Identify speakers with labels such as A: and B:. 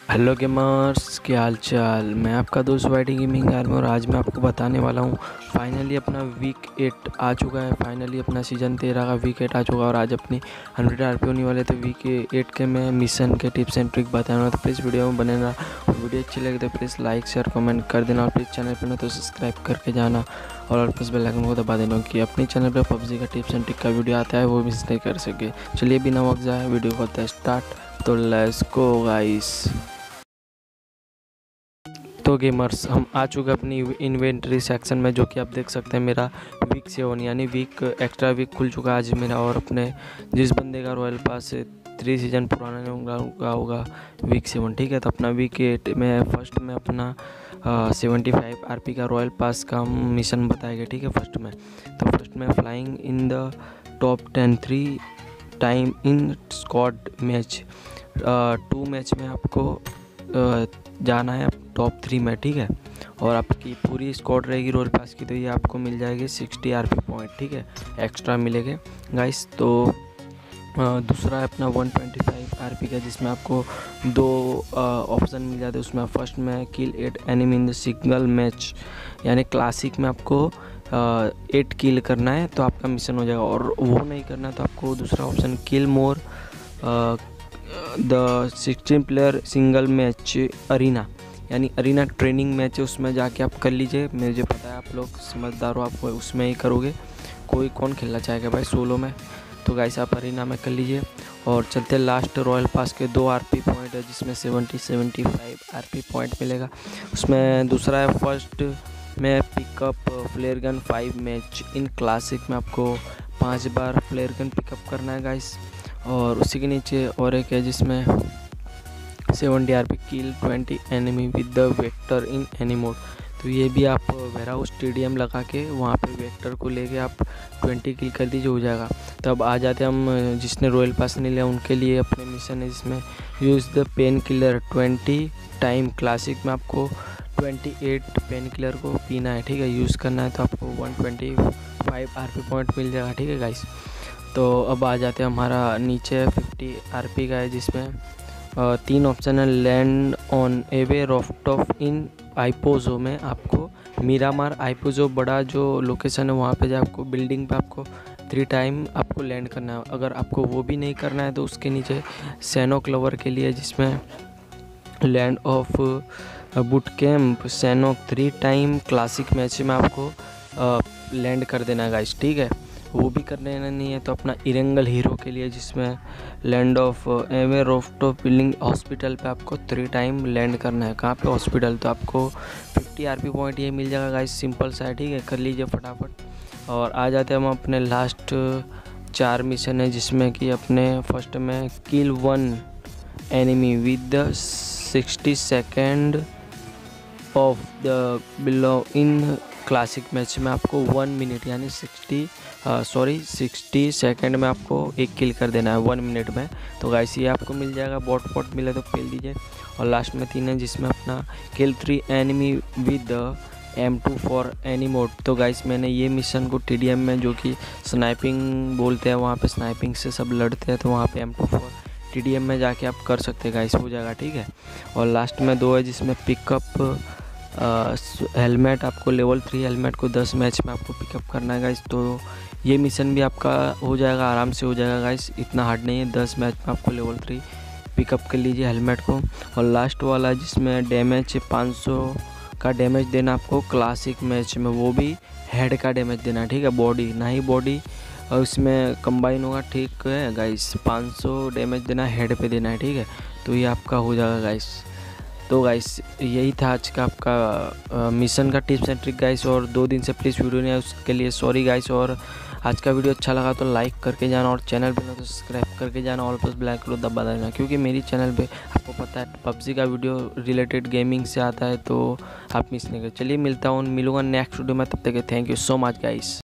A: Hello gamers, क्या हाल चाल। मैं आपका दोस्त वाइटी गेमिंग आर्मी और आज मैं आपको बताने वाला हूँ फाइनली अपना वीक 8 आ चुका है। फाइनली अपना सीज़न 13 का वीक 8 आ चुका है और आज अपनी 100 आरपी होने वाले। तो वीक 8 के मैं मिशन के टिप्स एंड ट्रिक बताऊँगा, तो प्लीज़ वीडियो में बने रहना। और वीडियो अच्छी लगे तो प्लीज़ लाइक शेयर कमेंट कर देना और प्लीज़ चैनल पर ना तो सब्सक्राइब करके जाना और प्लस बेल आइकन को दबा देना कि अपने चैनल पर पबजी का टिप्स एंड ट्रिक का वीडियो आता है वो मिस नहीं कर सके। चलिए बिना वक्त जाए वीडियो करते हैं स्टार्ट। तो लेट्स गो गाइस। तो गेमर्स, हम आ चुके अपनी इन्वेंट्री सेक्शन में, जो कि आप देख सकते हैं मेरा वीक 7 यानी वीक एक्स्ट्रा वीक खुल चुका है आज मेरा। और अपने जिस बंदे का रॉयल पास 3 सीज़न पुराना होगा वीक 7, ठीक है। तो अपना वीक 8 में फर्स्ट में अपना 75 आरपी का रॉयल पास का मिशन बताएगा, ठीक है। फर्स्ट में flying in the top 10 3 time in squad match. 2 match में आपको जाना है टॉप 3 में, ठीक है। और आपकी पूरी स्क्वाड रहेगी रॉयल पास की, तो ये आपको मिल जाएगी 60 आरपी पॉइंट, ठीक है, एक्स्ट्रा मिलेंगे गाइस। तो दूसरा है अपना 125 आरपी का, जिसमें आपको 2 ऑप्शन मिल जाते हैं। उसमें फर्स्ट में kill 8 enemy in the single match, यानी क्लासिक में आपको 8 किल करना है तो आपका मिशन हो जाएगा। और वो नहीं करना है तो आपको दूसरा option kill more the 16 player single match arena, यानी अरीना ट्रेनिंग मैच है, उसमें जाके आप कर लीजिए। मुझे पता है आप लोग समझदार हो, आप उसमें ही करोगे। कोई कौन खेलना चाहेगा भाई सोलो में, तो गाइस आप अरीना में कर लीजिए। और चलते लास्ट रॉयल पास के 2 आरपी पॉइंट है, जिसमें 75 आरपी पॉइंट मिलेगा। उसमें दूसरा है फर्स्ट में pickup flare gun 5 match in classic में, आपको 5 बार फ्लेयर गन पिकअप करना है गाइस। और उसी के नीचे और एक है जिसमें 70 RP kill 20 enemy with the vector in any mode. तो ये भी आप वेराउस स्टेडियम लगा के वहाँ पे वेक्टर को लेके आप 20 किल कर दीजिए, हो जाएगा। तब आ जाते हम जिसने रॉयल पास नहीं लिया उनके लिए अपने मिशन है, जिसमें use the painkiller 20 time. Classic में आपको 28 पेन किलर को पीना है, ठीक है, यूज़ करना है। तो आपको 125 आरपी पॉइंट मिल जाएगा, ठीक है गाइस। तो अब आ जाते हैं हमारा नीचे 50 आरपी का है, जिसमें 3 ऑप्शन है। लैंड ऑन एवे रॉफ्टॉफ इन आइपोजो में आपको मीरामार आइपोजो बड़ा जो लोकेशन है वहाँ पे जो आपको बिल्डिंग पे आपको 3 टाइम आपको लैंड करना है। अगर आपको वो भी नहीं करना है तो उसके नीचे सैनो क्लवर के लिए, जिसमें land of boot camp Sanhok 3 time classic match में आपको लैंड कर देना है गाइस, ठीक है। वो भी करने नहीं है तो अपना इरेंगल हीरो के लिए, जिसमें लैंड ऑफ एवे रोफ्टॉप बिल्डिंग हॉस्पिटल पे आपको 3 टाइम लैंड करना है। कहाँ पे? हॉस्पिटल। तो आपको 50 आरपी पॉइंट ये मिल जाएगा गाइस, सिंपल सा है, ठीक है, कर लीजिए फटाफट। और आ जाते हैं हम अपने लास्ट 4 मिशन है, जिसमें कि अपने फर्स्ट में kill 1 enemy with the 60 second of the below in classic match में आपको 1 मिनट यानी 60 सेकंड में आपको 1 किल कर देना है 1 मिनट में। तो गाइस ये आपको मिल जाएगा, बॉट मिले तो खेल दीजिए। और लास्ट में 3 है, जिसमें अपना kill 3 enemy with M2 for any mode. तो गाइस मैंने ये मिशन को TDM में, जो कि स्नाइपिंग बोलते हैं, वहाँ पे स्नाइपिंग से सब लड़ते हैं, तो वहाँ पे M2 फॉर TDM में जाके आप कर सकते हैं गाइस, हो जाएगा, ठीक है। और लास्ट में 2 है, जिसमें पिकअप हेलमेट, आपको लेवल 3 हेलमेट को 10 मैच में आपको पिकअप करना है गाइस। तो ये मिशन भी आपका हो जाएगा, आराम से हो जाएगा गाइस, इतना हार्ड नहीं है। 10 मैच में आपको लेवल 3 पिकअप कर लीजिए हेलमेट को। और लास्ट वाला जिसमें डैमेज 500 का डैमेज देना आपको क्लासिक मैच में, वो भी हेड का डैमेज देना है, ठीक है, बॉडी ना ही बॉडी और उसमें कंबाइन होगा, ठीक है गाइस। 500 डैमेज देना हेड पे देना है, ठीक है। तो ये आपका हो जाएगा गाइस। तो गाइस यही था आज का आपका मिशन का टिप्स एंड ट्रिक गाइस। और 2 दिन से प्लीज़ वीडियो नहीं है उसके लिए सॉरी गाइस। और आज का वीडियो अच्छा लगा तो लाइक करके जाना और चैनल पे ना तो सब्सक्राइब करके जाना और प्लस बेल आइकन को दबा देना, क्योंकि मेरी चैनल पे आपको पता है पबजी का वीडियो रिलेटेड गेमिंग से आता है, तो आप मिस नहीं करें। चलिए मिलूंगा नेक्स्ट वीडियो में, तब तक thank you so much guys.